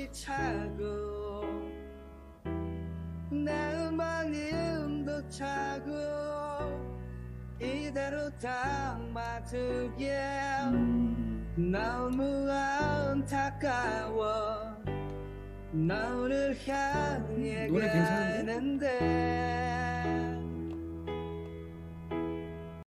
차고 내 마음도 차고 이대로 담아두게 너무 안타까워 너를 향해 노래 괜찮은데? 가는데